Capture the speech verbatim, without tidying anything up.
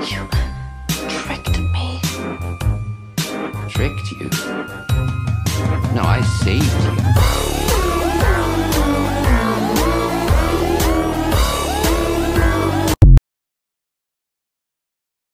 You tricked me. Tricked you? No, I saved you.